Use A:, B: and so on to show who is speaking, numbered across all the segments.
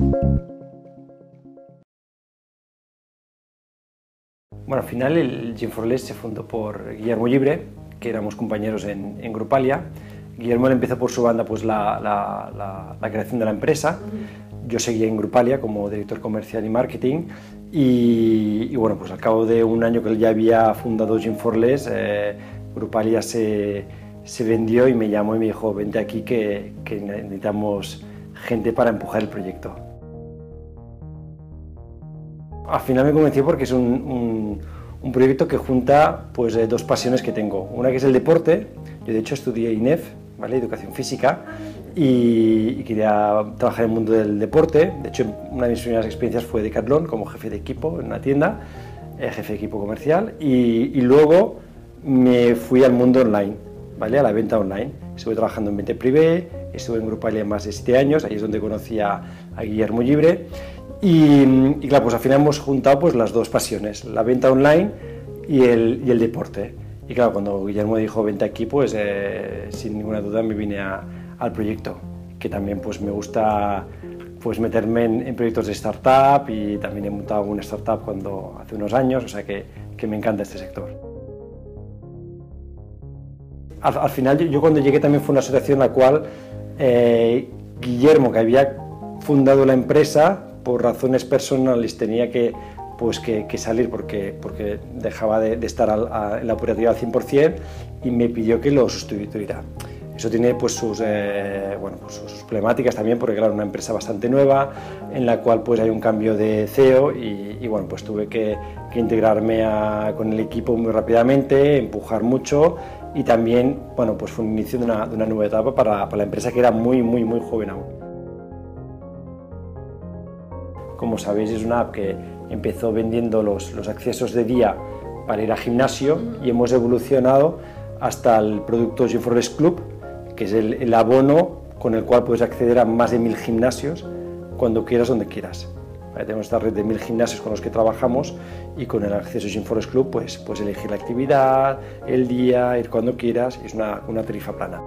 A: Bueno, al final el Gym4Less se fundó por Guillermo Llibre, que éramos compañeros en Grupalia. Guillermo empezó por su banda pues, la creación de la empresa. Yo seguía en Grupalia como director comercial y marketing y bueno, pues al cabo de un año que él ya había fundado Gym4Less, Grupalia se vendió y me llamó y me dijo: vente aquí que necesitamos gente para empujar el proyecto. Al final me convenció porque es un proyecto que junta pues, dos pasiones que tengo. Una que es el deporte. Yo de hecho estudié INEF, ¿vale? Educación física, y quería trabajar en el mundo del deporte. De hecho, una de mis primeras experiencias fue Decathlon como jefe de equipo en una tienda, jefe de equipo comercial, y luego me fui al mundo online, ¿vale? A la venta online. Estuve trabajando en Vente Privé, estuve en Grupalia más de 7 años, ahí es donde conocí a Guillermo Llibre. Y claro, pues al final hemos juntado pues, las dos pasiones, la venta online y el deporte. Y claro, cuando Guillermo dijo vente aquí, pues sin ninguna duda me vine al proyecto, que también pues me gusta pues meterme en proyectos de startup, y también he montado una startup hace unos años, o sea que me encanta este sector. Al final yo cuando llegué también fue una situación en la cual Guillermo, que había fundado la empresa, por razones personales tenía que salir porque dejaba de estar en la operativa al 100% y me pidió que lo sustituyera. Eso tiene pues, sus problemáticas también, porque claro, una empresa bastante nueva en la cual pues, hay un cambio de CEO y bueno, pues tuve que integrarme con el equipo muy rápidamente, empujar mucho, y también bueno, pues fue un inicio de una nueva etapa para la empresa, que era muy joven aún. Como sabéis, es una app que empezó vendiendo los accesos de día para ir al gimnasio y hemos evolucionado hasta el producto Gym4Less Club, que es el abono con el cual puedes acceder a más de 1000 gimnasios cuando quieras, donde quieras. Tenemos esta red de 1000 gimnasios con los que trabajamos, y con el acceso Gym4Less Club pues, puedes elegir la actividad, el día, ir cuando quieras, y es una tarifa plana.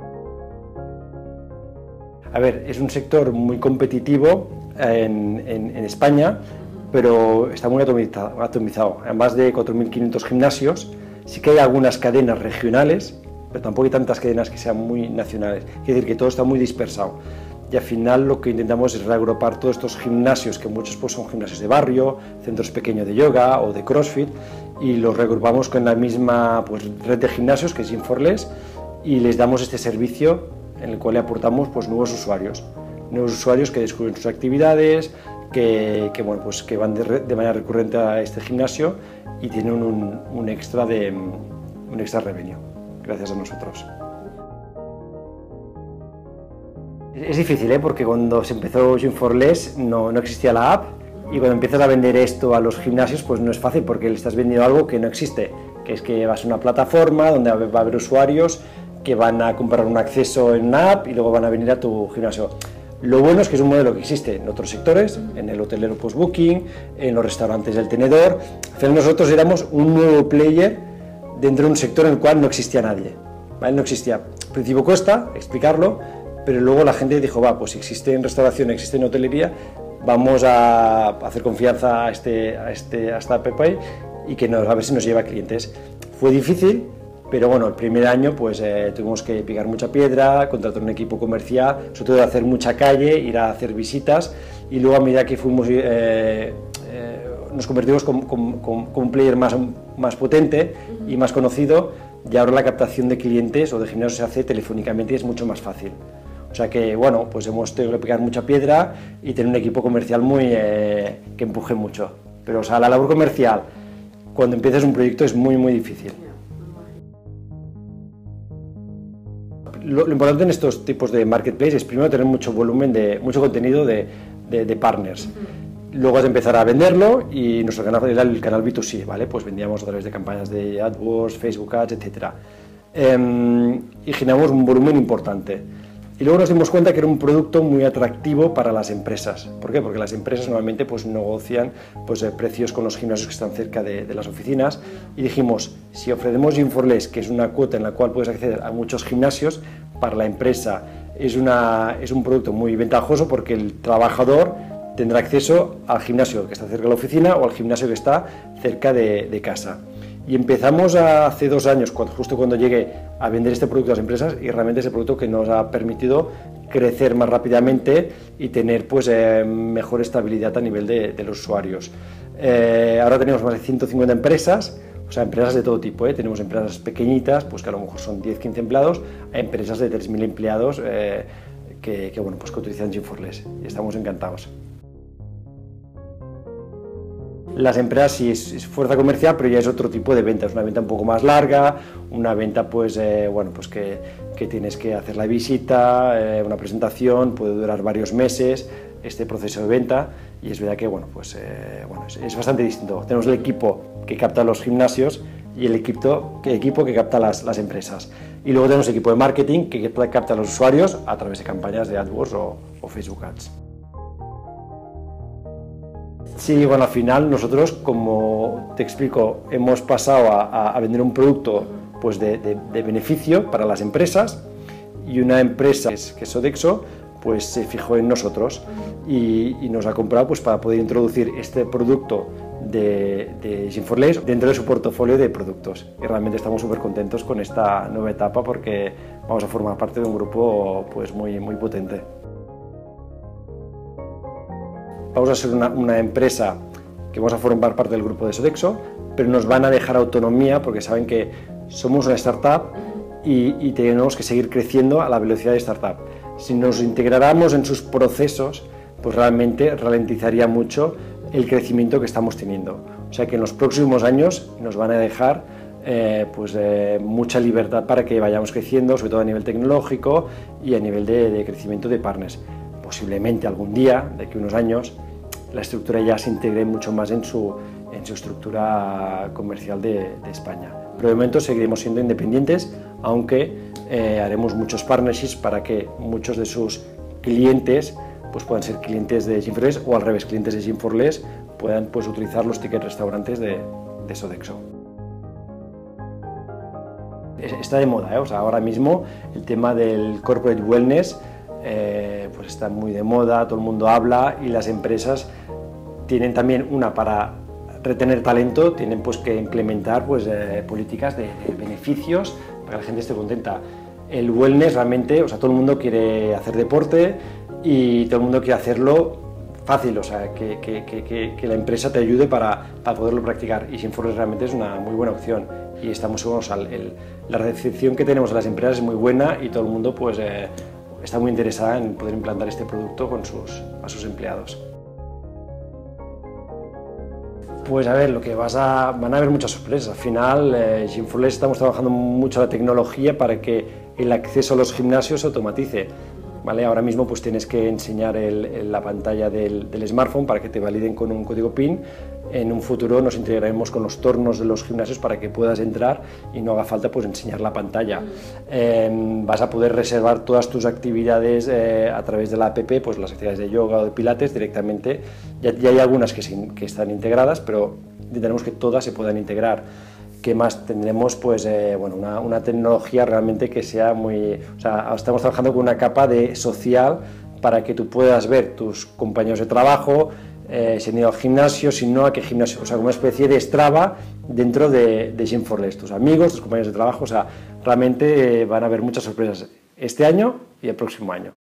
A: A ver, es un sector muy competitivo en España, pero está muy atomizado. Hay más de 4.500 gimnasios. Sí que hay algunas cadenas regionales, pero tampoco hay tantas cadenas que sean muy nacionales. Es decir, que todo está muy dispersado. Y al final lo que intentamos es reagrupar todos estos gimnasios, que muchos pues, son gimnasios de barrio, centros pequeños de yoga o de CrossFit, y los reagrupamos con la misma pues, red de gimnasios, que es Gym4Less, y les damos este servicio en el cual le aportamos pues, nuevos usuarios que descubren sus actividades, que van de manera recurrente a este gimnasio y tienen un extra revenue gracias a nosotros. Es difícil, porque cuando se empezó Gym4Less no existía la app, y cuando empiezas a vender esto a los gimnasios pues no es fácil, porque le estás vendiendo algo que no existe, que es que vas a una plataforma donde va a haber usuarios que van a comprar un acceso en una app y luego van a venir a tu gimnasio. Lo bueno es que es un modelo que existe en otros sectores, en el hotelero post-booking, en los restaurantes del tenedor. Al final nosotros éramos un nuevo player dentro de un sector en el cual no existía nadie, ¿vale? No existía. Al principio cuesta explicarlo, pero luego la gente dijo, pues si existe en restauración, existe en hotelería, vamos a hacer confianza a esta app y a ver si nos lleva clientes. Fue difícil, pero bueno, el primer año pues tuvimos que picar mucha piedra, contratar un equipo comercial, sobre todo de hacer mucha calle, ir a hacer visitas, y luego a medida que fuimos nos convertimos como un player más potente y más conocido, y ahora la captación de clientes o de gimnasios se hace telefónicamente y es mucho más fácil. O sea que bueno, pues hemos tenido que picar mucha piedra y tener un equipo comercial que empuje mucho. Pero o sea, la labor comercial cuando empiezas un proyecto es muy difícil. Lo importante en estos tipos de marketplace es primero tener mucho volumen, mucho contenido de partners. Luego has de empezar a venderlo, y nuestro canal era el canal B2C, ¿vale? Pues vendíamos a través de campañas de AdWords, Facebook Ads, etc. Y generamos un volumen importante. Y luego nos dimos cuenta que era un producto muy atractivo para las empresas. ¿Por qué? Porque las empresas normalmente pues, negocian precios con los gimnasios que están cerca de las oficinas, y dijimos, si ofrecemos Gym4Less, que es una cuota en la cual puedes acceder a muchos gimnasios, para la empresa es un producto muy ventajoso, porque el trabajador tendrá acceso al gimnasio que está cerca de la oficina o al gimnasio que está cerca de casa. Y empezamos hace 2 años, justo cuando llegué a vender este producto a las empresas, y realmente es el producto que nos ha permitido crecer más rápidamente y tener pues, mejor estabilidad a nivel de los usuarios. Ahora tenemos más de 150 empresas, o sea, empresas de todo tipo, Tenemos empresas pequeñitas, pues que a lo mejor son 10-15 empleados, a empresas de 3.000 empleados que utilizan Gym4Less, y estamos encantados. Las empresas sí es fuerza comercial, pero ya es otro tipo de venta, es una venta un poco más larga, una venta que tienes que hacer la visita, una presentación, puede durar varios meses este proceso de venta, y es verdad que es bastante distinto. Tenemos el equipo que capta los gimnasios y el equipo que capta las empresas. Y luego tenemos el equipo de marketing que capta a los usuarios a través de campañas de AdWords o Facebook Ads. Sí, bueno, al final nosotros, como te explico, hemos pasado a vender un producto pues, de beneficio para las empresas, y una empresa que es Sodexo pues, se fijó en nosotros y nos ha comprado pues, para poder introducir este producto de Gym4Less dentro de su portafolio de productos. Y realmente estamos súper contentos con esta nueva etapa porque vamos a formar parte de un grupo pues, muy potente. Vamos a ser una empresa que vamos a formar parte del grupo de Sodexo, pero nos van a dejar autonomía porque saben que somos una startup y tenemos que seguir creciendo a la velocidad de startup. Si nos integráramos en sus procesos, pues realmente ralentizaría mucho el crecimiento que estamos teniendo. O sea que en los próximos años nos van a dejar mucha libertad para que vayamos creciendo, sobre todo a nivel tecnológico y a nivel de crecimiento de partners. Posiblemente algún día, de aquí a unos años, la estructura ya se integre mucho más en su estructura comercial de España. Pero de momento seguiremos siendo independientes, aunque haremos muchos partnerships para que muchos de sus clientes pues, puedan ser clientes de Gym4Less, o al revés, clientes de Gym4Less puedan pues, utilizar los tickets restaurantes de Sodexo. Está de moda, O sea, ahora mismo el tema del corporate wellness pues está muy de moda, todo el mundo habla, y las empresas tienen también para retener talento, tienen pues que implementar políticas de beneficios para que la gente esté contenta. El wellness realmente, o sea, todo el mundo quiere hacer deporte y todo el mundo quiere hacerlo fácil, o sea, que la empresa te ayude para poderlo practicar, y Gym4Less realmente es una muy buena opción, y estamos seguros, la recepción que tenemos de las empresas es muy buena y todo el mundo pues está muy interesada en poder implantar este producto a sus empleados. Pues a ver, van a haber muchas sorpresas. Al final, Gym4Less estamos trabajando mucho la tecnología para que el acceso a los gimnasios se automatice. ¿Vale? Ahora mismo pues tienes que enseñar la pantalla del smartphone para que te validen con un código PIN. En un futuro nos integraremos con los tornos de los gimnasios para que puedas entrar y no haga falta pues enseñar la pantalla. Vas a poder reservar todas tus actividades a través de la app, pues las actividades de yoga o de pilates directamente. Ya hay algunas que están integradas, pero intentaremos que todas se puedan integrar. ¿Qué más? Tendremos pues, una tecnología realmente que sea muy... O sea, estamos trabajando con una capa social para que tú puedas ver tus compañeros de trabajo, si han ido al gimnasio, si no, a qué gimnasio, o sea, como una especie de Strava dentro de Gym4Less, tus amigos, tus compañeros de trabajo, o sea, realmente van a haber muchas sorpresas este año y el próximo año.